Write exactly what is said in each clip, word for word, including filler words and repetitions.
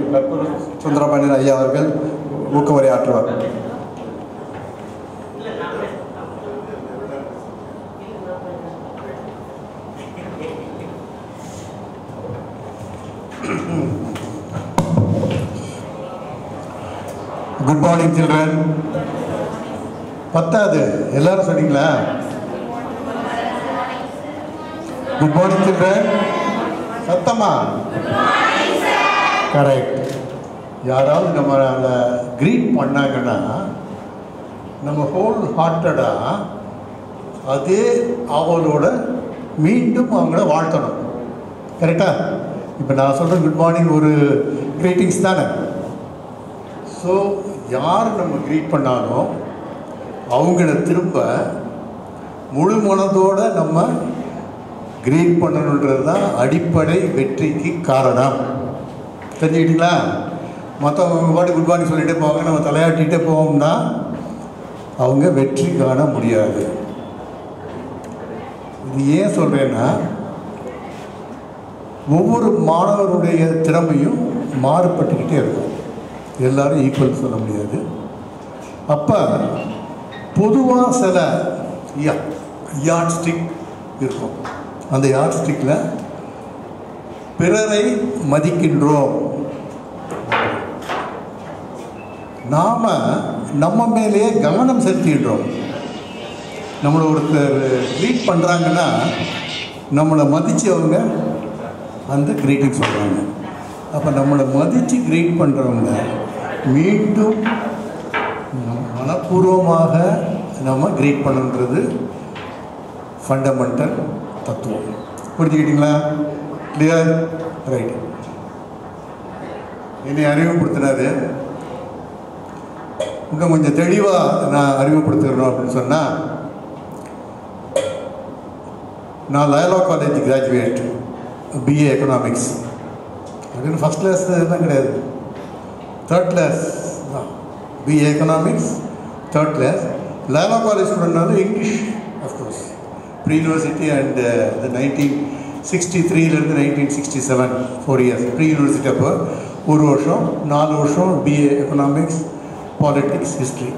கற்பூர சுந்தரபாண்டியன் ஐயா அவர்கள் ஊக்கமுரை ஆற்றுவார். Good morning children. பத்தாது எல்லாரும் சொன்னீங்களா? Good morning children. சத்தமா? கரெக்ட். யாராவது நம்ம அதை க்ரீட் பண்ணாங்கன்னா நம்ம ஹோல் ஹார்ட்டடாக அதே அவளோட மீண்டும் அவங்கள வாழ்த்தணும். கரெக்டா? இப்போ நான் சொல்கிறேன் குட் மார்னிங் ஒரு க்ரீட்டிங்ஸ் தானே. ஸோ யார் நம்ம க்ரீட் பண்ணாலும் அவங்கள திரும்ப முழு மனதோடு நம்ம க்ரீட் பண்ணணுன்றது தான் அடிப்படை வெற்றிக்கு காரணம். தெரிஞ்சுக்கிட்டீங்களா? மற்றவங்க பாட்டு குட் மார்னிங் சொல்லிகிட்டே போவாங்க, நம்ம தலையாட்டிகிட்டே போவோம்னா அவங்க வெற்றி காண முடியாது. இது ஏன் சொல்கிறேன்னா, ஒவ்வொரு மாணவருடைய திறமையும் மாறுபட்டுக்கிட்டே இருக்கும். எல்லாரும் ஈக்குவல் சொல்ல முடியாது. அப்போ பொதுவாக சில யார்ட் ஸ்டிக் இருக்கும். அந்த யார்ட் ஸ்டிக்கில் பிறரை மதிக்கின்றோம். நாம் நம்ம மேலேயே கவனம் செலுத்திடுறோம். நம்மளை ஒருத்தர் க்ரீட் பண்ணுறாங்கன்னா நம்மளை மதித்து அவங்க அந்த க்ரீட்டிங் சொல்கிறாங்க. அப்போ நம்மளை மதித்து க்ரீட் பண்ணுறவங்க மீண்டும் மனப்பூர்வமாக நம்ம க்ரீட் பண்ணுன்றது ஃபண்டமெண்டல் தத்துவம். புரிஞ்சுக்கிட்டீங்களா? கிளியர்? ரைட். என்னை அறிமுகப்படுத்தினாரு. இன்னும் கொஞ்சம் தெளிவாக நான் அறிமுகப்படுத்திடணும் அப்படின்னு சொன்னால், நான் Loyola college graduate, BA economics. அப்படின்னு ஃபஸ்ட் கிளாஸ் தான் கிடையாது, தேர்ட் கிளாஸ் தான். BA economics third class. Loyola college ஸ்டூடெண்ட்னாலும் English of course. Pre university and nineteen sixty த்ரீலேருந்து nineteen sixty seven four years pre university. அப்போ ஒரு வருஷம் நாலு வருஷம் பிஏ எக்கனாமிக்ஸ், பாலிட்டிக்ஸ், ஹிஸ்ட்ரி.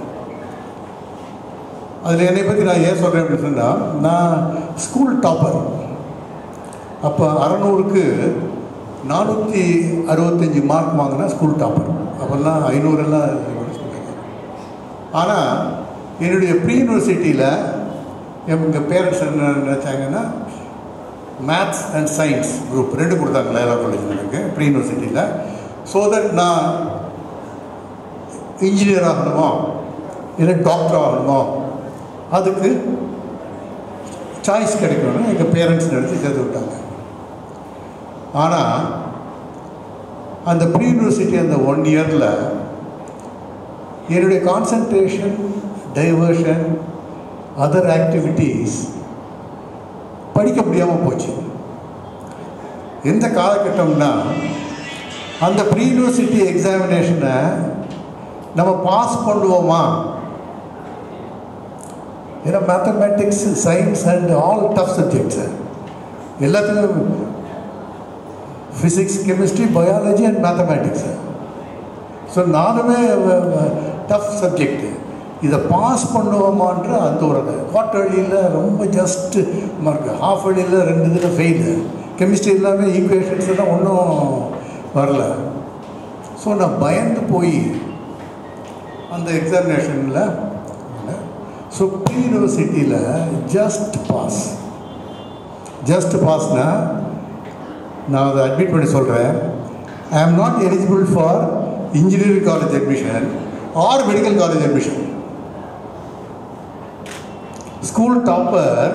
அதில் என்னை பற்றி நான் ஏன் சொல்கிறேன் அப்படின்னு சொன்னால், நான் ஸ்கூல் டாப்பர். அப்போ அறநூறுக்கு நானூற்றி அறுபத்தஞ்சி மார்க் வாங்கினா ஸ்கூல் டாப்பர். அப்போல்லாம் ஐநூறுலாம் சொல்லுங்க. ஆனால் என்னுடைய ப்ரீ யூனிவர்சிட்டியில் எங்கள் பேரண்ட்ஸ் என்ன நினச்சாங்கன்னா, மேத்ஸ் அண்ட் சயின்ஸ் குரூப் ரெண்டு கொடுத்தாங்க லயோலா காலேஜ் எனக்கு ப்ரீ யூனிவர்சிட்டியில். ஸோ தட் நான் இன்ஜினியர் ஆகணுமோ இல்லை டாக்டர் ஆகணுமோ அதுக்கு சாய்ஸ் கிடைக்கணும்னு எங்கள் பேரண்ட்ஸ் நினச்சி சேர்த்து விட்டாங்க. ஆனால் அந்த ப்ரீ யூனிவர்சிட்டி அந்த ஒன் இயரில் என்னுடைய கான்சன்ட்ரேஷன், டைவர்ஷன், அதர் ஆக்டிவிட்டீஸ் படிக்க முடியாமல் போச்சு. எந்த காலகட்டம்னா, அந்த ப்ரீ யூனிவர்சிட்டி எக்ஸாமினேஷனை நம்ம பாஸ் பண்ணுவோமா? ஏன்னா mathematics, science and all tough subjects எல்லாத்துக்கும் physics, chemistry, biology and mathematics. So நானுமே டஃப் சப்ஜெக்டு. இதை பாஸ் பண்ணுவோமான்ற அந்த ஒரு குவார்டர் வழியில் ரொம்ப ஜஸ்ட்டு மார்க், ஹாஃப் வழியில் ரெண்டு இதில் ஃபெயிலு. கெமிஸ்ட்ரி எல்லாமே ஈக்குவேஷன்ஸ் எல்லாம் ஒன்றும் வரல. ஸோ நான் பயந்து போய் அந்த எக்ஸாமினேஷனில், ஸோ ப்ரீ யூனிவர்சிட்டியில் ஜஸ்ட் பாஸ். ஜஸ்ட் பாஸ்னால் நான் அதை அட்மிட் பண்ணி சொல்கிறேன், I am not eligible for engineering college admission or medical college admission. School topper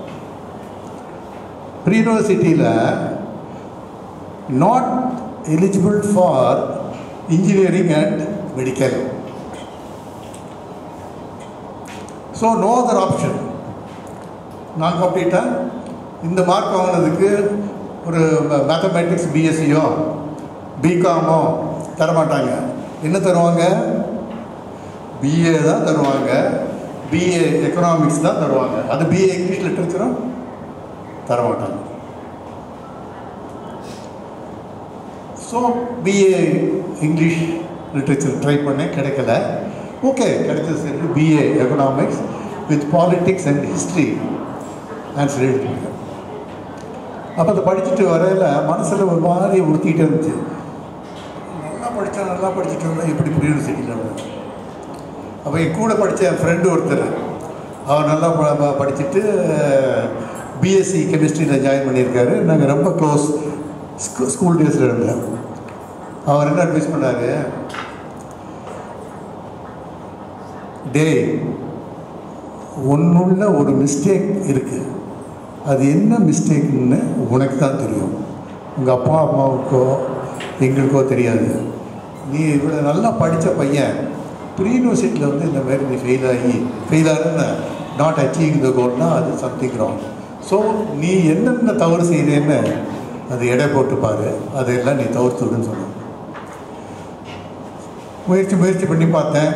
pre யூனிவர்சிட்டியில் not eligible for engineering and medical. So no other option. நான் கம்ப்ளீட்டாக இந்த மார்க் வாங்கினதுக்கு ஒரு மேத்தமேட்டிக்ஸ் பிஎஸ்சியோ பிகாமோ தரமாட்டாங்க. என்ன தருவாங்க? பிஏ தான் தருவாங்க, பிஏ எக்கனாமிக்ஸ் தான் தருவாங்க. அது பிஏ இங்கிலீஷ் லிட்ரேச்சரும் தரமாட்டாங்க. So so BA English literature try பண்ணேன், கிடைக்கல. ஓகே, கிடைச்சது சரி. BA economics with politics and history answer எழுதிருக்கேன். அப்போ அதை படிச்சுட்டு வரையில் மனசில் ஒரு மாதிரி உறுத்திக்கிட்டே இருந்துச்சு. நல்லா படித்தா நல்லா படிச்சுட்டு வந்தால் எப்படி யூனிவர்சிட்டியில் வந்து. அப்போ என் கூட படித்த என் ஃப்ரெண்டு ஒருத்தர், அவர் நல்லா ப படிச்சுட்டு பிஎஸ்சி கெமிஸ்ட்ரியில் ஜாயின் பண்ணியிருக்காரு. நாங்கள் ரொம்ப க்ளோஸ், ஸ்கூ ஸ்கூல் டேஸில் இருந்தேன். அவர் என்ன அட்வைஸ் பண்ணார், டே ஒன்றுள்ள ஒரு மிஸ்டேக் இருக்குது, அது என்ன மிஸ்டேக்குன்னு உனக்கு தான் தெரியும், உங்கள் அப்பா அம்மாவுக்கோ எங்களுக்கோ தெரியாது. நீ இவ்வளோ நல்லா படித்த பையன் ப்ரீ யூனிவர்சிட்டியில் வந்து இந்த மாதிரி நீ ஃபெயில் ஆகி ஃபெயில் ஆகுன்னு நாட் அச்சீவிங் த கோல்னா அது சம்திங் ராங். ஸோ நீ என்னென்ன தவறு செய்தேன்னு அது எடை போட்டுப்பார், அதையெல்லாம் நீ தவிர்த்துடுன்னு சொன்ன. முயற்சி முயற்சி பண்ணி பார்த்தேன்.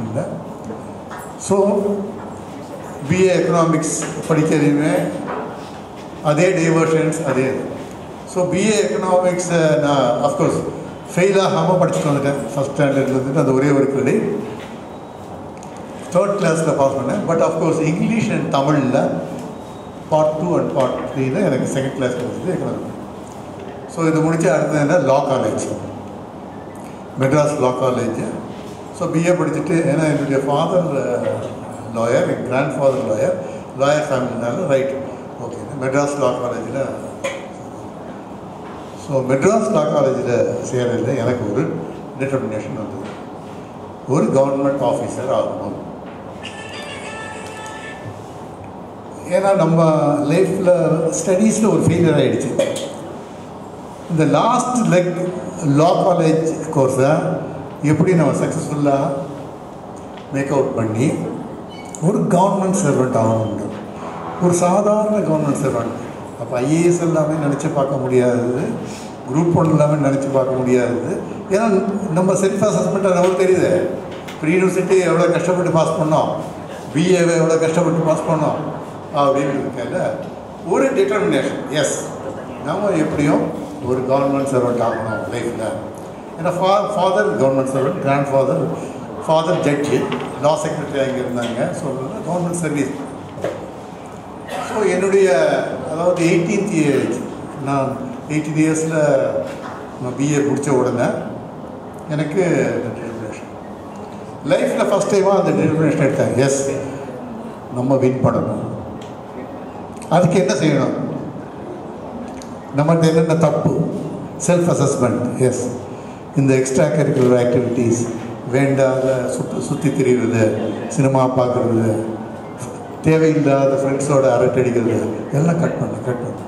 ஸோ பிஏ எக்கனாமிக்ஸ் படிக்கிறதுமே அதே டைவர்ஷன்ஸ் அதே. ஸோ பிஏ எக்கனாமிக்ஸை நான் அஃப்கோர்ஸ் ஃபெயில் ஆகாமல் படிச்சுட்டு வந்துட்டேன். ஃபஸ்ட் ஸ்டாண்டர்டில் இருந்துட்டு அந்த ஒரே ஒரு கிரெடிட் தேர்ட் கிளாஸில் பாஸ் பண்ணேன். பட் அஃப்கோர்ஸ் இங்கிலீஷ் அண்ட் தமிழில் பார்ட் டூ அண்ட் பார்ட் த்ரீயில் எனக்கு செகண்ட் கிளாஸ் கிடைச்சது எக்கனாமிக்ஸ். ஸோ இது முடிச்சு அடுத்தது என்ன, law college, Madras law college. So BA படிச்சுட்டு, ஏன்னா என்னுடைய ஃபாதர் லாயர், என் கிராண்ட் ஃபாதர் லாயர், லாயர் ஃபேமிலினால ரைட் ஓகே மெட்ராஸ் லா காலேஜில். ஸோ மெட்ராஸ் லா காலேஜில் சேரல எனக்கு ஒரு டிட்டர்மினேஷன் வந்தது, ஒரு கவர்மெண்ட் ஆஃபீஸர் ஆகணும். ஏன்னா நம்ம லைஃப்பில் ஸ்டடீஸில் ஒரு ஃபெயிலியர் ஆகிடுச்சு. இந்த லாஸ்ட் லெக் லா காலேஜ் கோர்ஸை எப்படி நம்ம சக்ஸஸ்ஃபுல்லாக மேக் அவுட் பண்ணி ஒரு கவர்மெண்ட் சர்வெண்ட் ஆகணுண்டு, ஒரு சாதாரண கவர்மெண்ட் சர்வெண்ட். அப்போ ஐஏஎஸ் எல்லாமே நினச்சி பார்க்க முடியாது, குரூப் ஒன் எல்லாமே நினச்சி பார்க்க முடியாது. ஏன்னா நம்ம செல்ஃப் அசஸ்மெண்ட்டாக நமக்கு தெரியுது, ப்ரீ யூனிவர்சிட்டி எவ்வளோ கஷ்டப்பட்டு பாஸ் பண்ணோம், பிஏவை எவ்வளோ கஷ்டப்பட்டு பாஸ் பண்ணோம் அப்படின்னு இருக்கல ஒரு டிட்டர்மினேஷன். எஸ், நம்ம எப்படியும் ஒரு கவர்மெண்ட் சர்வெண்ட் ஆகணும் லைஃப்பில். ஏன்னா fa father government servant, grand father father judge, law secretary அங்கே இருந்தாங்க. So government service. ஸோ என்னுடைய அதாவது எயிட்டீன்த் ஏஜ், நான் எயிட்டீன் இயர்ஸில் நான் பிஏ முடித்த உடனே எனக்கு டிட்டர்மினேஷன் லைஃப்பில் ஃபஸ்ட் டைமாக அந்த டிட்டர்மினேஷன் எடுத்தேன். எஸ், நம்ம வின் பண்ணணும். அதுக்கு என்ன செய்யணும், நம்மகிட்ட என்னென்ன தப்பு, செல்ஃப் அசஸ்மெண்ட். எஸ், இந்த எக்ஸ்ட்ரா கரிக்குலர் ஆக்டிவிட்டீஸ், வேண்டாத சுற்றி சுற்றி திரிகிறது, சினிமா பார்க்குறது, தேவையில்லாத ஃப்ரெண்ட்ஸோட அரட்டடிக்கிறது எல்லாம் கட் பண்ண கட் பண்ண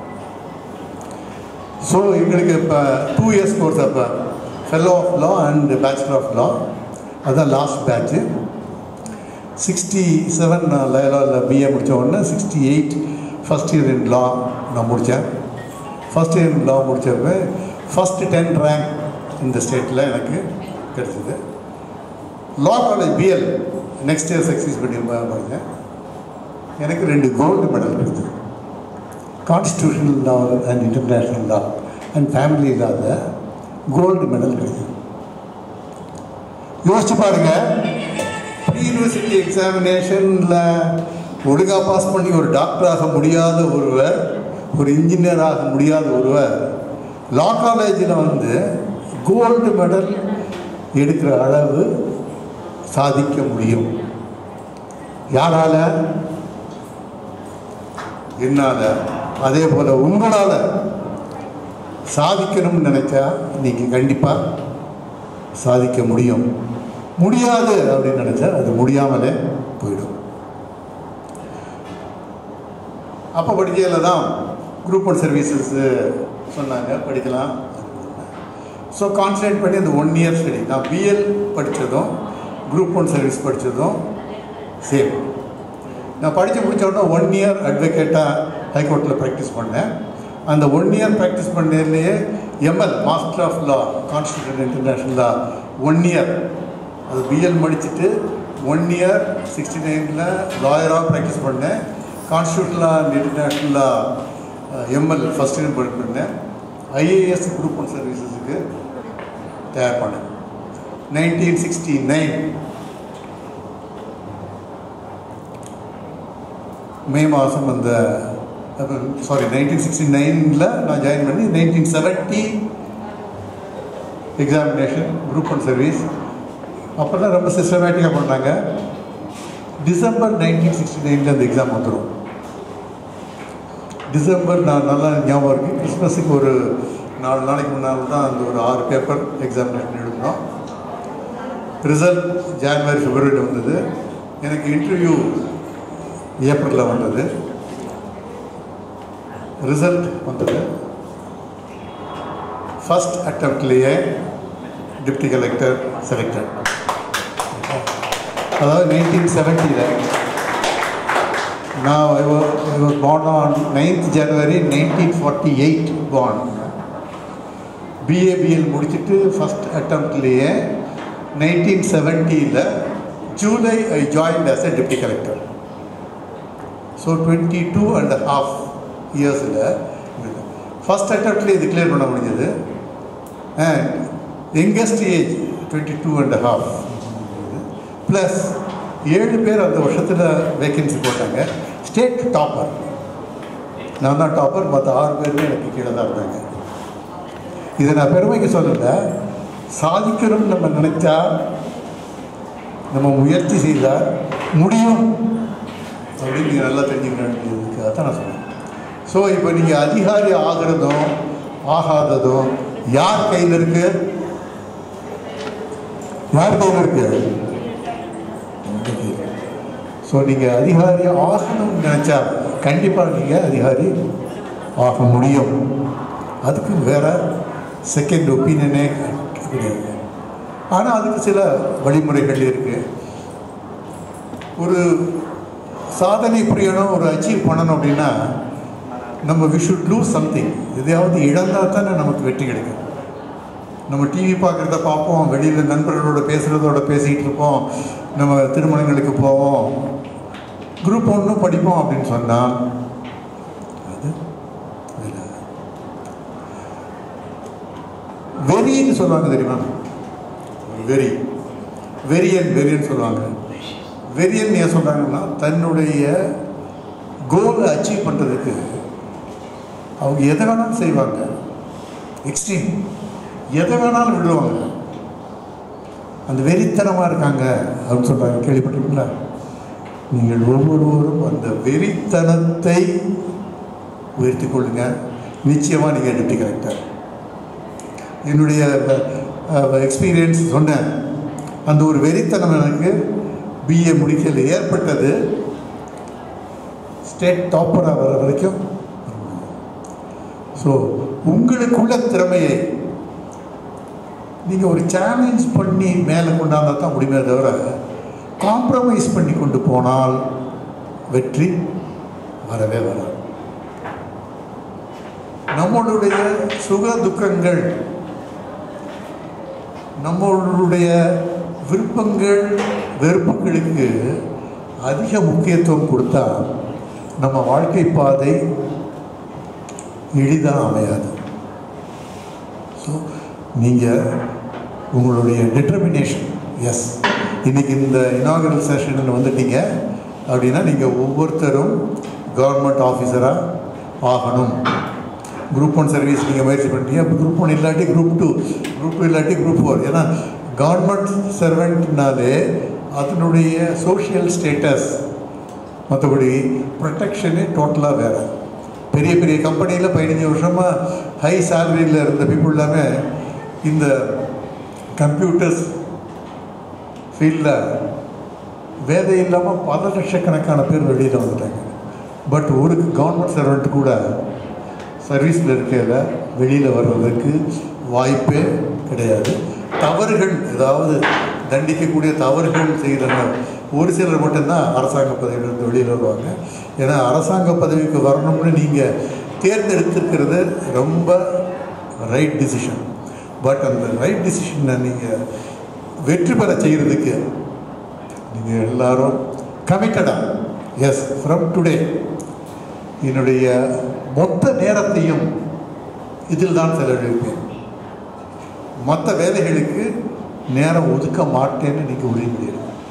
ஸோ எங்களுக்கு இப்போ டூ இயர்ஸ் கோர்ஸ், அப்போ fellow of law and bachelor of law, அதுதான் லாஸ்ட் பேட்ச்சு. சிக்ஸ்டி செவன் நான் லயோலாவில் பிஏ முடித்த உடனே sixty eight first year in law நான் முடித்தேன். ஃபஸ்ட் இயர் இன் லா முடித்தப்ப ஃபஸ்ட்டு டென் ரேங்க் இந்த ஸ்டேட்டில் எனக்கு கிடச்சிது. Law college BL next year success பண்ணி படித்தேன். எனக்கு ரெண்டு கோல்டு மெடல் கிடைச்சது. Constitutional law and international law and family லாவில் கோல்டு மெடல் கிடைச்சது. யோசிச்சு பாருங்க, ப்ரீ யூனிவர்சிட்டி எக்ஸாமினேஷனில் ஒழுங்காக பாஸ் பண்ணி ஒரு டாக்டராக முடியாத ஒருவர், ஒரு இன்ஜினியர் ஆக முடியாத ஒருவர் லா காலேஜில் வந்து கோல்டு மெடல் எடுக்கிற அளவு சாதிக்க முடியும். யாரால? என்னால். அதே போல் உங்களால் சாதிக்கணும்னு நினச்சா நீங்கள் கண்டிப்பாக சாதிக்க முடியும். முடியாது அப்படின்னு நினச்சா அது முடியாமலே போயிடும். அப்போ படிக்கையில் தான் குரூப் ஒன் சர்வீசஸ்ஸு சொன்னாங்க, படிக்கலாம். ஸோ கான்சன்ட்ரேட் பண்ணி அந்த ஒன் இயர் ஸ்டடி, நான் பிஎல் படித்ததும் குரூப் ஒன் சர்வீஸ் படித்ததும் சேம். நான் படித்து முடித்த உடனே ஒன் இயர் அட்வொகேட்டாக ஹைகோர்ட்டில் ப்ராக்டிஸ் பண்ணேன். அந்த ஒன் இயர் ப்ராக்டிஸ் பண்ணதுலேயே ML master of law constitution international law one year, அது பிஎல் முடிச்சுட்டு ஒன் இயர் சிக்ஸ்டி நைனில் லாயராக ப்ராக்டிஸ் பண்ணேன். Constitution law and international law ML first year பண்ணேன். ஐஏஎஸ் குரூப் ஒன் சர்வீசஸ் எக்ஸாமுக்கு தயார் பண்ணேன். நைன்டீன் சிக்ஸ்டி நைன் மே மாதம் அந்த சாரி நைன்டீன் சிக்ஸ்டி நைனில் நான் ஜாயின் பண்ணி nineteen seventy examination group one service அப்போ தான் ரொம்ப சிஸ்டமேட்டிக்காக பண்ணாங்க. டிசம்பர் நைன்டீன் சிக்ஸ்டி நைனில் அந்த எக்ஸாம் வந்துடும். டிசம்பர் நான் நல்லா ஞாபகம் இருக்குது. கிறிஸ்மஸுக்கு ஒரு நாலு நாளைக்கு முன்னால் தான் அந்த ஒரு ஆறு பேப்பர் எக்ஸாமினேஷன் எழுதணும். ரிசல்ட் ஜான்வரி பிப்ரவரியில் வந்தது. எனக்கு இன்டர்வியூ ஏப்ரலில் வந்தது. ரிசல்ட் வந்தது. ஃபஸ்ட் அட்டம்ப்ட்லேயே டிப்டி கலெக்டர் செலக்டட். அதாவது நைன்டீன் செவன்ட்டியில் நான் I was born on ninth January nineteen forty eight born. BA BL முடிச்சுட்டு ஃபஸ்ட் அட்டம்ப்ட்லேயே நைன்டீன் செவன்ட்டியில் July I joined as a deputy collector. So twenty two and half இயர்ஸில் first அட்டம்ப்ட்லேயே இது கிளியர் பண்ண முடிஞ்சது. And youngest age twenty two and half plus ஏழு பேர் அந்த வருஷத்தில் வேக்கன்சி போட்டாங்க. ஸ்டேட் டாப்பர் நான் தான் டாப்பர், மற்ற ஆறு பேருமே எனக்கு கீழே தான் இருந்தாங்க. இதை நான் பெருமைக்கு சொல்லலை, சாதிக்கணும்னு நம்ம நினச்சா, நம்ம முயற்சி செய்தால் முடியும் அப்படின்னு நீங்கள் நல்லா தெரிஞ்சுக்கணுன்றதுக்காக தான் நான் சொன்னேன். ஸோ இப்போ நீங்கள் அதிகாரி ஆகிறதும் ஆகாததும் யார் கையில் இருக்கு? யார் கையில் இருக்கு? ஸோ நீங்கள் அதிகாரி ஆகணும்னு நினச்சா கண்டிப்பாக நீங்கள் அதிகாரி ஆக முடியும். அதுக்கு வேறு செகண்ட் ஒப்பீனியனே கிடையாது. ஆனால் அதுக்கு சில வழிமுறைகள் இருக்குது. ஒரு சாதனை புரியணும், ஒரு அச்சீவ் பண்ணணும் அப்படின்னா நம்ம வி ஷுட் லூஸ் சம்திங். எதையாவது இழந்தால் தானே நமக்கு வெற்றி கிடைக்கும். நம்ம டிவி பார்க்குறத பார்ப்போம், வெளியில் நண்பர்களோட பேசுகிறதோட பேசிகிட்டு இருப்போம், நம்ம திருமணங்களுக்கு போவோம், குரூப் ஒன்றும் படிப்போம் அப்படின்னு சொன்னால் அது வெறின்னு சொல்லுவாங்க தெரியுமா? வெறி வெறியன் வெறியன் சொல்லுவாங்க. வெறியன் ஏன் சொல்கிறாங்கன்னா தன்னுடைய கோலை அச்சீவ் பண்ணுறதுக்கு அவங்க எதை வேணாலும் செய்வாங்க. எக்ஸ்ட்ரீம் எதை வேணாலும் விடுவாங்க. அந்த வெறித்தனமாக இருக்காங்க அப்படின்னு சொல்கிறாங்க. கேள்விப்பட்டிருக்கீங்களா? நீங்கள் ஒவ்வொருவரும் அந்த வெறித்தனத்தை உயர்த்தி கொள்ளுங்க. நிச்சயமாக நீங்கள் டிப்டி கலெக்டர். என்னுடைய எக்ஸ்பீரியன்ஸ் சொன்னேன். அந்த ஒரு வெறித்தனம் எனக்கு பிஏ முடிக்கல ஏற்பட்டது. ஸ்டேட் டாப்பராக வர வரைக்கும். ஸோ உங்களுக்குள்ள திறமையை நீங்கள் ஒரு சேலஞ்ச் பண்ணி மேலே கொண்டாந்தா தான் முடியுமே தவிர காம்ப்ரமைஸ் பண்ணி கொண்டு போனால் வெற்றி வரவே வராது. நம்மளுடைய சுக துக்கங்கள், நம்மளுடைய விருப்பங்கள் வெறுப்புகளுக்கு அதிக முக்கியத்துவம் கொடுத்தா நம்ம வாழ்க்கை பாதை எளிதாக அமையாது. ஸோ நீங்கள் உங்களுடைய டிட்டர்மினேஷன், எஸ் இன்றைக்கி இந்த இனாகரல் செஷனில் வந்துட்டீங்க அப்படின்னா நீங்கள் ஒவ்வொருத்தரும் கவர்மெண்ட் ஆஃபீஸராக ஆகணும். குரூப் ஒன் சர்வீஸ் நீங்கள் முயற்சி பண்ணிட்டீங்க. அப்போ குரூப் ஒன் இல்லாட்டி குரூப் டூ, குரூப் டூ இல்லாட்டி குரூப் ஃபோர். ஏன்னா கவர்மெண்ட் சர்வெண்ட்னாலே அதனுடைய சோஷியல் ஸ்டேட்டஸ், மற்றபடி ப்ரொடெக்ஷனே டோட்டலாக வேறு. பெரிய பெரிய கம்பெனியில் பதினஞ்சு வருஷமாக ஹை சேலரியில் இருந்த பீப்புள் எல்லாமே இந்த கம்ப்யூட்டர்ஸ் ஃபீல்டில் வேலை இல்லாமல் பல லட்சக்கணக்கான பேர் வெளியில் வந்துட்டாங்க. பட் ஒரு கவர்மெண்ட் சர்வெண்ட் கூட சர்வீஸில் இருக்கிறத வெளியில் வர்றதுக்கு வாய்ப்பே கிடையாது. தவறுகள் ஏதாவது தண்டிக்கக்கூடிய தவறுகள் செய்கிற ஒரு சிலர் மட்டும்தான் அரசாங்க பதவியிலிருந்து வெளியில் வருவாங்க. ஏன்னா அரசாங்க பதவிக்கு வரணும்னு நீங்கள் தேர்ந்தெடுத்துக்கிறது ரொம்ப ரைட் டிசிஷன். பட் அந்த ரைட் டிசிஷனை நீங்கள் வெற்றி பெற செய்கிறதுக்கு நீங்கள் எல்லாரும் கமிட்டடாக, எஸ் ஃப்ரம் டுடே என்னுடைய மொத்த நேரத்தையும் இதில் தான் செலவழிப்பேன். மற்ற வேலைகளுக்கு நேரம் ஒதுக்க மாட்டேன்னு நீங்கள் உறுதி.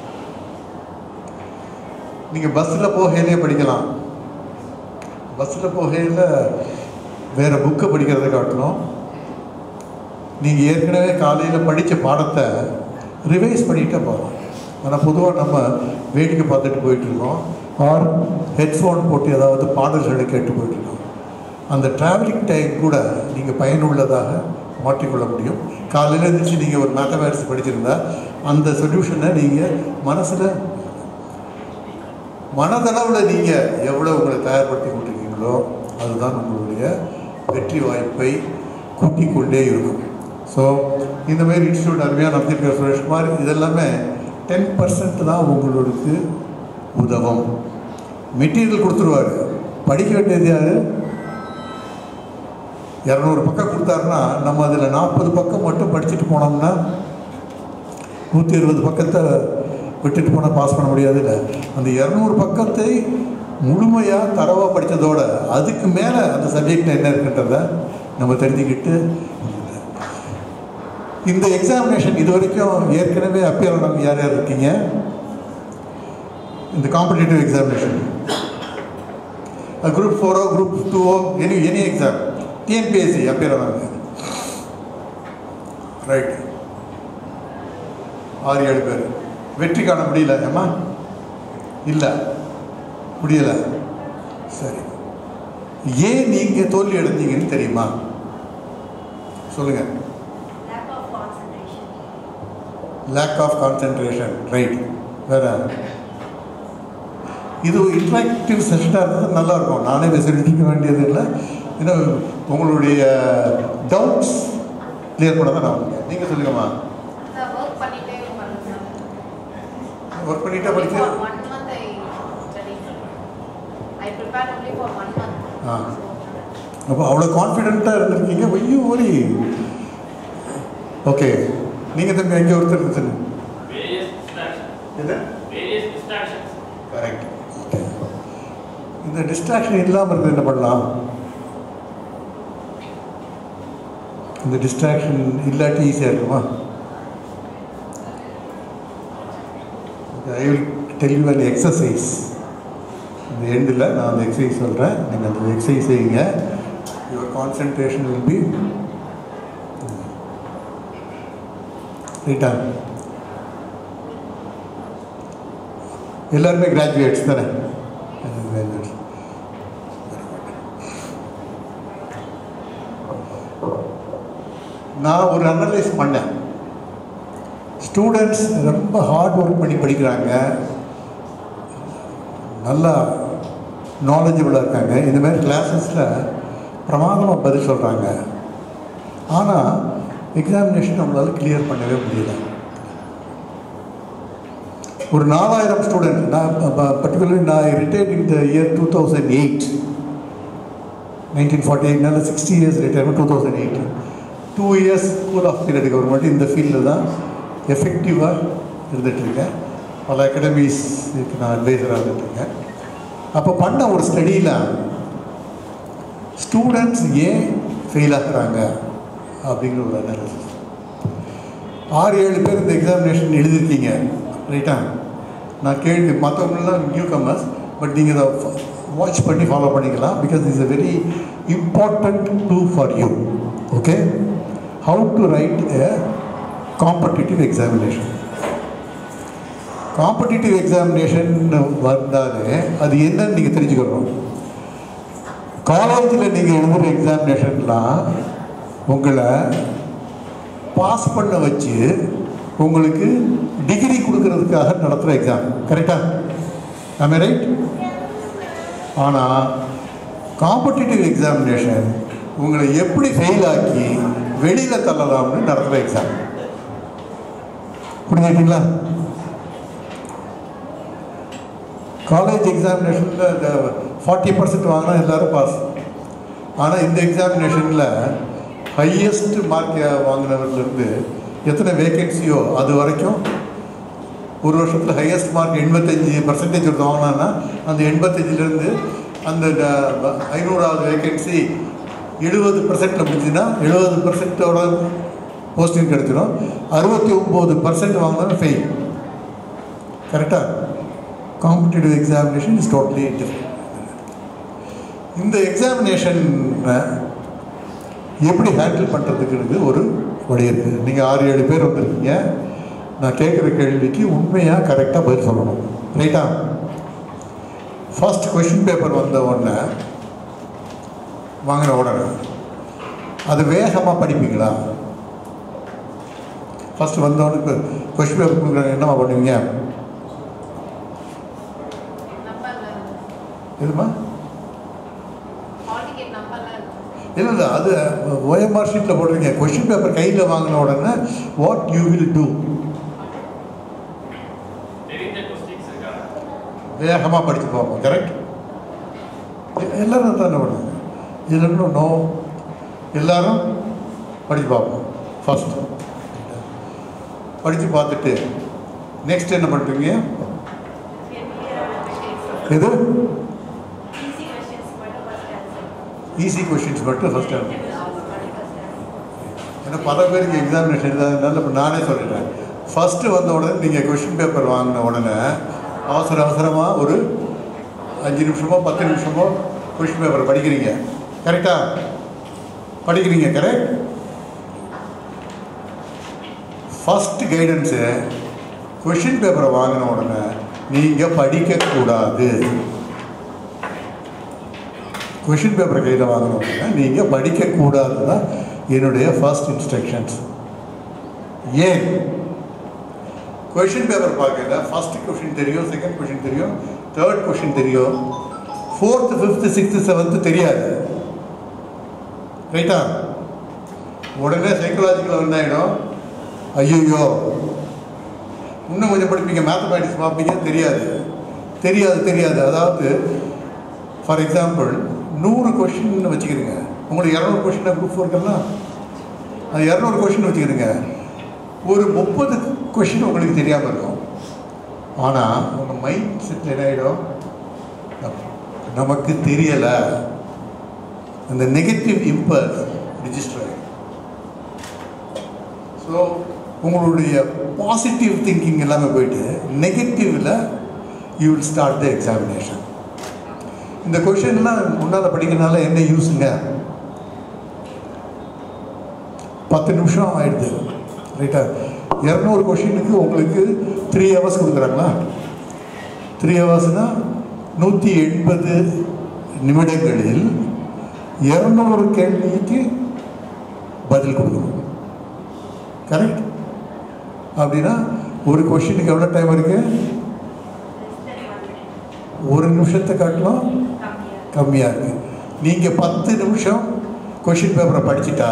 நீங்கள் பஸ்ஸில் போகையிலே படிக்கலாம். பஸ்ஸில் போகையில் வேறு புக்கை படிக்கிறத காட்டணும். நீங்கள் ஏற்கனவே காலையில் படித்த பாடத்தை ரிவைஸ் பண்ணிகிட்டே போகலாம். ஆனால் பொதுவாக நம்ம வேடிக்கை பார்த்துட்டு போயிட்டுருக்கோம், ஆர் ஹெட்ஃபோன் போட்டு ஏதாவது பாடல்களை கேட்டு போயிட்டுருக்கோம். அந்த ட்ராவலிங் டைம் கூட நீங்கள் பயனுள்ளதாக மாற்றிக்கொள்ள முடியும். காலையில் இருந்துச்சு நீங்கள் ஒரு மேத்தமேட்டிக்ஸ் படிச்சிருந்தா அந்த சொல்யூஷனை நீங்கள் மனசில் மனதளவில் நீங்கள் எவ்வளோ உங்களை தயார்படுத்தி கொண்டிருக்கீங்களோ அதுதான் உங்களுடைய வெற்றி வாய்ப்பை கூட்டிக் கொண்டே இருக்கும். ஸோ இந்த மாதிரி இன்ஸ்டியூட் அருமையாக நடத்திருக்கிற சுரேஷ்குமார் இதெல்லாமே டென் பர்சன்ட் தான் உங்களுக்கு உதவும். மெட்டீரியல் கொடுத்துருவார், படிக்க வேண்டியது யார்? இரநூறு பக்கம் கொடுத்தாருன்னா நம்ம அதில் நாற்பது பக்கம் மட்டும் படிச்சுட்டு போனோம்னா நூற்றி இருபது பக்கத்தை விட்டுட்டு போனால் பாஸ் பண்ண முடியாது. இல்லை, அந்த இரநூறு பக்கத்தை முழுமையாக தரவாக படித்ததோட அதுக்கு மேலே அந்த சப்ஜெக்டில் என்ன இருக்குன்றதை நம்ம தெரிஞ்சுக்கிட்டு இந்த எக்ஸாமினேஷன் இது வரைக்கும் ஏற்கனவே அப்பியர் ஆனவங்க யார் யார் இருக்கீங்க? இந்த காம்படிட்டிவ் எக்ஸாமினேஷன் குரூப் ஃபோரோ குரூப் டூவோ any any exam TNPSC appear ஆனவங்க ரைட் ஆறு ஏழு பேர் வெற்றி காண முடியல. ஏமா இல்லை முடியலை. சரி, ஏன் நீங்கள் தோல்வி அடைஞ்சீங்கன்னு தெரியுமா? சொல்லுங்கள். Lack of concentration. ரைட். வேற இது இன்ட்ராக்டிவ் செஷனாக இருந்தது நல்லாயிருக்கும். நானே சொல்லிட்டு இருக்க வேண்டியது இல்லை. ஏன்னா உங்களுடைய டவுட்ஸ் கிளியர் பண்ண தான் நான். நீங்கள் சொல்லுங்கம்மா. ஒர்க் பண்ணிட்டே படிச்சு ஆ அப்போ அவ்வளோ கான்ஃபிடென்ட்டாக இருந்திருக்கீங்க. ஐயோ ஓரி. ஓகே, நீங்கள் தம்பி எங்கே ஒருத்தர் இருந்துச்சு? கரெக்ட். ஓகே, இந்த டிஸ்ட்ராக்ஷன் இல்லாமல் இருக்கிறது என்ன பண்ணலாம்? இந்த டிஸ்ட்ராக்ஷன் இல்லாட்டி ஈஸியாக இருக்குமா? I will tell you an exercise. இந்த எண்டில் நான் அந்த எக்ஸசைஸ் சொல்கிறேன், நீங்கள் அந்த எக்ஸசைஸ் செய்யுங்க. யுவர் கான்சன்ட்ரேஷன் வில் பி ரைட்டா. எல்லாருமே கிராஜுவேட்ஸ் தானே? கிராஜுவேட்ஸ். நான் ஒரு அனலைஸ் பண்ணேன். ஸ்டூடெண்ட்ஸ் ரொம்ப ஹார்ட் ஒர்க் பண்ணி படிக்கிறாங்க, நல்லா நாலேஜபிளாக இருக்காங்க, இந்த மாதிரி கிளாஸஸில் பிரமாதமாக பதில் சொல்கிறாங்க. ஆனால் எக்ஸாமினேஷன் நம்மளால் கிளியர் பண்ணவே முடியல. ஒரு நாலாயிரம் ஸ்டூடெண்ட், நான் பர்டிகுலர்லி நான் retired in the year two thousand eight nineteen forty எயிட்னால sixty years retirement. Two thousand eight two years school of period government இந்த ஃபீல்டில் தான் எஃபெக்டிவாக இருந்துகிட்ருக்கேன். பல அகாடமிஸ்க்கு நான் அட்வைசராக இருந்துகிட்ருக்கேன். அப்போ பண்ண ஒரு ஸ்டடியில் ஸ்டூடெண்ட்ஸ் ஏன் ஃபெயில் ஆகுறாங்க அப்படிங்கிற ஒரு அனாலிசிஸ். ஆறு ஏழு பேர் இந்த எக்ஸாமினேஷன் எழுதியிருக்கீங்க ரைட்டா. நான் கேள்வி மற்றவங்களெலாம் நியூ கமர்ஸ், பட் நீங்கள் இதை வாட்ச் பண்ணி ஃபாலோ பண்ணிக்கலாம். Because it's a very important to for you. Okay, how to write a competitive examination. Competitive examination வந்தாலே அது என்னன்னு நீங்கள் தெரிஞ்சுக்கணும். காலேஜில் நீங்கள் எழுதுகிற எக்ஸாமினேஷன்லாம் உங்களை பாஸ் பண்ண வச்சு உங்களுக்கு டிகிரி கொடுக்கறதுக்காக நடத்துகிற எக்ஸாம். கரெக்டாக? ஆமே ரைட்? ஆனால் காம்படிட்டிவ் எக்ஸாமினேஷன் உங்களை எப்படி ஃபெயில் ஆக்கி வெளியில் தள்ளலாம்னு நடத்துகிற எக்ஸாம். புரிஞ்சுக்கிட்டீங்களா? காலேஜ் எக்ஸாமினேஷனில் இந்த ஃபார்ட்டி பர்சன்ட் வாங்கினா எல்லோரும் பாஸ். ஆனால் இந்த எக்ஸாமினேஷனில் ஹையஸ்ட் மார்க் வாங்கினவர்லேருந்து எத்தனை வேக்கன்சியோ அது வரைக்கும் ஒரு வருஷத்தில் ஹையஸ்ட் மார்க் எண்பத்தஞ்சு பர்சன்டேஜ் ஒருத்தர் வாங்கினான்னா அந்த எண்பத்தஞ்சிலேருந்து அந்த ஐநூறாவது வேக்கன்சி எழுபது பர்சன்ட்டில் முடிஞ்சுன்னா எழுபது பர்சன்ட்டோட போஸ்டிங் கிடைச்சிடும். அறுபத்தி ஒம்பது பர்சன்ட் வாங்கினாலும் ஃபெயில். கரெக்டாக? Competitive examination is totally different. இந்த எக்ஸாமினேஷனை எப்படி ஹேண்டில் பண்ணுறதுக்கு ஒரு வழி இருக்குது. நீங்கள் ஆறு ஏழு பேர் வந்துருக்கீங்க. நான் கேட்குற கேள்விக்கு உண்மையாக கரெக்டாக பதில் சொல்லணும். ரைட்டா? ஃபர்ஸ்ட் கொஷின் பேப்பர் வந்த உடனே வாங்கின உடனே அது வேகமாக படிப்பீங்களா? ஃபஸ்ட்டு வந்தவனுக்கு கொஷின் பேப்பர் கொடுக்குறாங்க, என்னம்மா பண்ணுவீங்க? எதுமா? இல்லை இல்லை, அது ஓஎம்ஆர் ஷீட்டில் போடுறீங்க. கொஷின் பேப்பர் கையில் வாங்கின உடனே வாட் யூ வில் டூ? வேகமாக படித்து பார்ப்போம். கரெக்ட்? எல்லோரும் தானே பண்ணுங்க. இது இன்னும் நோ, எல்லோரும் படித்து பார்ப்போம். ஃபஸ்ட்டு படித்து பார்த்துட்டு நெக்ஸ்ட் என்ன பண்ணுறீங்க? எது? ஈஸி கொஷின்ஸ் மட்டும் ஃபஸ்ட் ஆன்சர். ஏன்னா பல பேருக்கு எக்ஸாமினேஷன் எழுதாதனால இப்போ நானே சொல்லிடுறேன். ஃபஸ்ட்டு வந்த உடனே நீங்கள் கொஷின் பேப்பர் வாங்கின உடனே அவசர அவசரமாக ஒரு அஞ்சு நிமிஷமோ பத்து நிமிஷமோ கொஷின் பேப்பர் படிக்கிறீங்க. கரெக்டாக படிக்கிறீங்க? கரெக்ட். ஃபஸ்ட்டு கைடன்ஸு, கொஷின் பேப்பரை வாங்கின உடனே நீங்கள் படிக்கக்கூடாது. கொஷின் பேப்பரை கையில் வாங்கின உடனே நீங்கள் படிக்கக்கூடாது தான் என்னுடைய ஃபர்ஸ்ட் இன்ஸ்ட்ரக்ஷன்ஸ். ஏன்? கொஷின் பேப்பர் பார்க்கல ஃபஸ்ட்டு கொஷின் தெரியும், செகண்ட் கொஷின் தெரியும், தேர்ட் கொஷின் தெரியும், ஃபோர்த்து ஃபிஃப்த்து சிக்ஸ்த்து செவன்த்து தெரியாது. ரைட்டா? உடனே சைக்கலாஜிக்கல் என்ன ஆகிடும்? ஐயோ இன்னும் கொஞ்சம் படிப்பீங்க, மேத்தமேட்டிக்ஸ் பார்ப்பீங்க, தெரியாது தெரியாது தெரியாது அதாவது ஃபார் எக்ஸாம்பிள் நூறு கொஷின் வச்சுக்கிறீங்க. உங்களுக்கு இரநூறு கொஷின் குரூப் ஃபோர்க்கெல்லாம் அது இரநூறு கொஷின் வச்சுக்கிறீங்க. ஒரு முப்பது கொஷின் உங்களுக்கு தெரியாமல் இருக்கும். ஆனால் உங்கள் மைண்ட் செட் என்ன ஆகிடும்? நமக்கு தெரியலை. அந்த நெகட்டிவ் இம்பல்ஸ் ரிஜிஸ்டர் ஆகிடும். ஸோ உங்களுடைய பாசிட்டிவ் திங்கிங் எல்லாமே போயிட்டு நெகட்டிவில் you will start the examination. இந்த கொஷின்லாம் முன்னால் படிக்கிறதுனால என்ன யூஸுங்க? பத்து நிமிஷம் ஆயிடுது. ரைட்டா? இரநூறு கொஷினுக்கு உங்களுக்கு த்ரீ ஹவர்ஸ் கொடுக்குறாங்களா? த்ரீ ஹவர்ஸ்னால் நூற்றி எண்பது நிமிடங்களில் இரநூறு கேள்விக்கு பதில் கொடுக்கணும். கரெக்ட்? அப்படின்னா ஒரு கொஷினுக்கு எவ்வளோ டைம் இருக்கு? ஒரு நிமிஷத்தை காட்டலாம் கம்மியாக இருக்கு. நீங்கள் பத்து நிமிஷம் கொஷின் பேப்பரை படிச்சுட்டா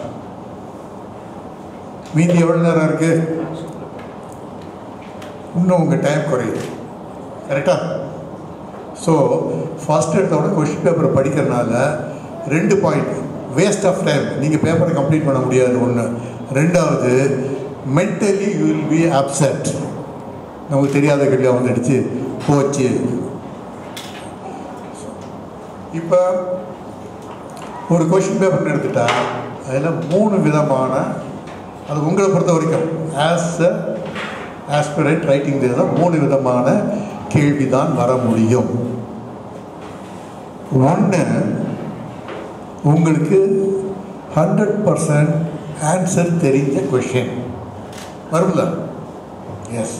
மீதி எவ்வளோ நேரம் இருக்கு? இன்னும் உங்கள் டைம் குறையுது. கரெக்டா? ஸோ ஃபர்ஸ்ட் எடுத்தோட கொஷின் பேப்பரை படிக்கிறதுனால ரெண்டு பாயிண்ட் வேஸ்ட் ஆஃப் டைம். நீங்கள் பேப்பரை கம்ப்ளீட் பண்ண முடியாது ஒன்று. ரெண்டாவது mentally you will be upset. நமக்கு தெரியாத கேள்வியாக வந்து அடிச்சு போச்சு. இப்போ ஒரு கொஷின் பேப்பர்னு எடுத்துட்டா அதில் மூணு விதமான, அது உங்களை பொறுத்த வரைக்கும் ஆஸ் அ ஆஸ்பிரண்ட் ரைட்டிங் தான் மூணு விதமான கேள்வி தான் வர முடியும். ஒன்று, உங்களுக்கு ஹண்ட்ரட் பர்சன்ட் ஆன்சர் தெரிஞ்ச கொஷின் வரும்ல? எஸ்.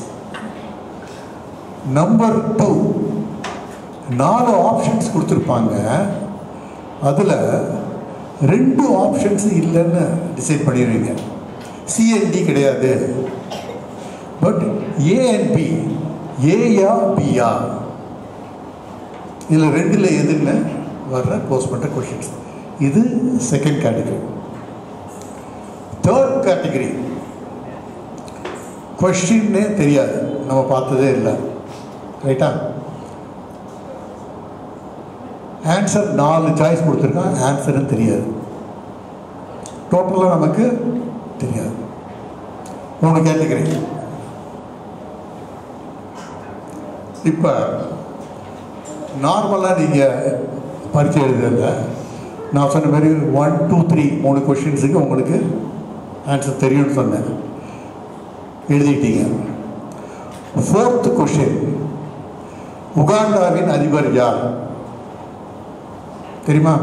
நம்பர் டூ, நாலு ஆப்ஷன்ஸ் கொடுத்துருப்பாங்க. அதில் ரெண்டு ஆப்ஷன்ஸ் இல்லைன்னு டிசைட் பண்ணிடுவீங்க. சிஎன்டி கிடையாது, பட் ஏ அண்ட் பி, ஏயா பியா, இதில் ரெண்டில் எதுன்னு வர்ற போஸ்ட் பண்ணுற கொஷின்ஸ். இது செகண்ட் கேட்டகரி. தேர்ட் கேட்டகரி, கொஷின்னே தெரியாது, நம்ம பார்த்ததே இல்லை. ரைட்டா? ஆன்சர் நாலு சாய்ஸ் கொடுத்துருக்கான், ஆன்சரும் தெரியாது, டோட்டலாக நமக்கு தெரியாது. மூணு கேட்டகரி. இப்போ நார்மலாக நீங்கள் பரீட்சை எழுதுறத நான் சொன்ன மாதிரி ஒன் டூ த்ரீ மூணு கொஷின்ஸுக்கு உங்களுக்கு ஆன்சர் தெரியும்னு சொன்னேன், எழுதிட்டீங்க. ஃபோர்த் கொஷின், உகாண்டாவின் அதிபர் யார் தெரியுமா?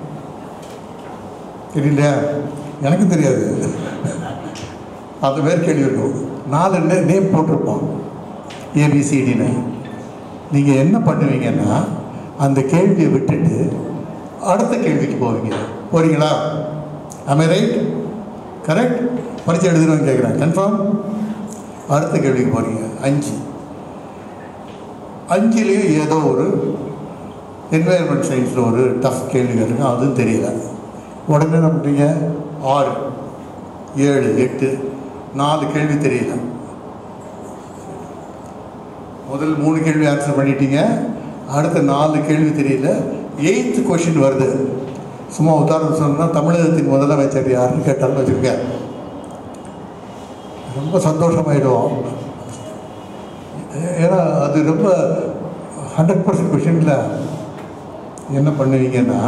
தெரியல, எனக்கும் தெரியாது. அது பேர் கேள்வி இருக்கும். நாலு நேம் போட்டிருப்போம் ஏபிசிடின்னு. நீங்கள் என்ன பண்ணுவீங்கன்னா அந்த கேள்வியை விட்டுட்டு அடுத்த கேள்விக்கு போவீங்க. போறீங்களா? ஆமே ரைட்? கரெக்ட்? பரிச்சை எழுதுறவங்க கேட்குறேன், கன்ஃபார்ம்? அடுத்த கேள்விக்கு போகிறீங்க. அஞ்சு அஞ்சுலேயும் ஏதோ ஒரு என்வாயர்மெண்ட் சயின்ஸில் ஒரு டஃப் கேள்வி இருக்கு, அதுவும் தெரியல. உடனே என்ன பண்ணுறீங்க? ஆறு ஏழு எட்டு நாலு கேள்வி தெரியல. முதல் மூணு கேள்வி ஆன்சர் பண்ணிட்டீங்க, அடுத்த நாலு கேள்வி தெரியல. எயித்து கொஷின் வருது. சும்மா உதாரணம் சொன்னால் தமிழகத்தின் முதலமைச்சர் யாருன்னு கேட்டாலும் வச்சுருக்க, ரொம்ப சந்தோஷமாயிடுவோம். ஏன்னா அது ரொம்ப ஹண்ட்ரட் பர்சன்ட் கொஷினில் என்ன பண்ணுவீங்கன்னா,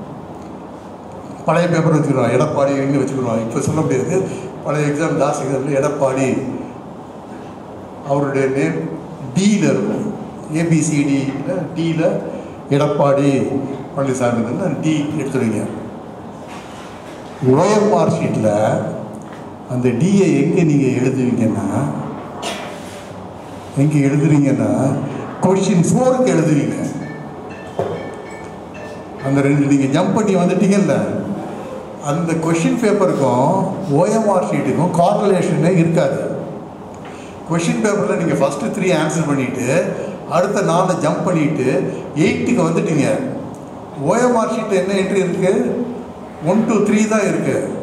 பழைய பேப்பர் வச்சுக்கிறோம், எடப்பாடின்னு வச்சுக்கிறோம். இப்போ சொல்ல முடியாது. பழைய எக்ஸாம் லாஸ்ட் எக்ஸாமில் எடப்பாடி அவருடைய நேம் டியில் இருக்கும். ஏபிசிடியில் டியில் எடப்பாடி பழனிசாமின்னு டி எடுத்துருவீங்க. ஓஎம் மார்க் ஷீட்டில் அந்த டியை எங்கே நீங்கள் எழுதுவீங்கன்னா, எங்கே எழுதுவீங்கன்னா கொஷின் ஃபோருக்கு எழுதுவீங்க. அந்த ரெண்டு நீங்கள் ஜம்ப் பண்ணி வந்துட்டீங்கல்ல, அந்த கொஷின் பேப்பருக்கும் ஓஎம்ஆர் ஷீட்டுக்கும் கார்ரிலேஷனே இருக்காது. கொஷின் பேப்பரில் நீங்கள் ஃபஸ்ட்டு த்ரீ ஆன்சர் பண்ணிவிட்டு அடுத்த நாலு ஜம்ப் பண்ணிவிட்டு எயிட்டுக்கு வந்துட்டீங்க. ஓஎம்ஆர் ஷீட்டில் என்ன என்ட்ரி இருக்குது? ஒன் டூ த்ரீ தான் இருக்குது.